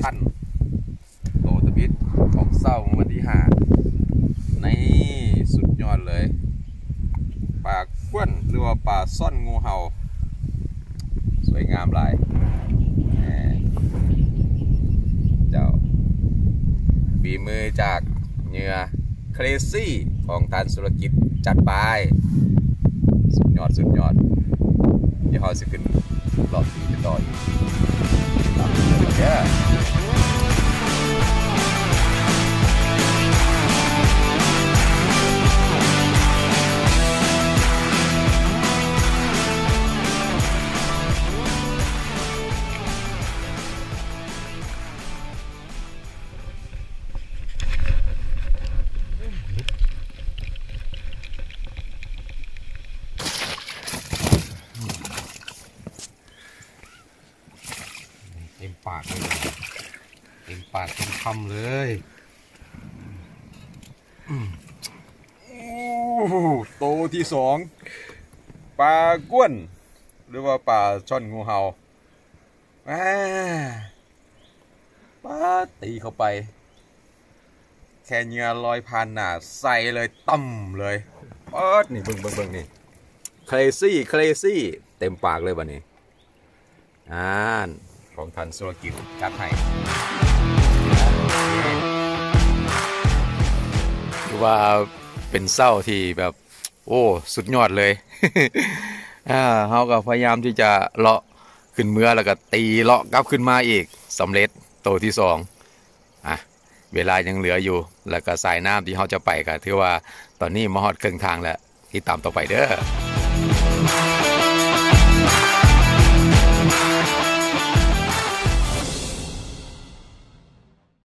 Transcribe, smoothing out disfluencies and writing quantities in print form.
พันโตตะบิดของเศร้าวันที่5ในสุดยอดเลยปลาก้วนหรือว่าปลาซ่อนงูเห่าสวยงามหลายเจ้าฝีมือจากเหยื่อเครซี่ของทานสุรกิจจัดไปสุดยอดเดี๋ยวเขาจะขึ้นรอบ4กันต่ออีกตามเด้อเต็มปากเลยเต็มปากเต็มคำเลยโตที่2ปลาก้วนหรือว่าปลาช่อนงูเห่าปลาตีเข้าไปแค่เหงื่อลอยผ่านหน้าใส่เลยต่ำเลยนี่เบิ่งนี่เครซี่เต็มปากเลยวันนี้ของทันสุรกิจจัดให้คือว่าเป็นเศร้าที่แบบโอ้สุดยอดเลยเขาก็พยายามที่จะเลาะขึ้นเมื่อแล้วก็ตีเลาะกลับขึ้นมาอีกสำเร็จโตที่2เวลายังเหลืออยู่แล้วก็สายน้ำที่เขาจะไปก็ถือว่าตอนนี้มาฮอดครึ่งทางแล้วที่ตามต่อไปเด้อ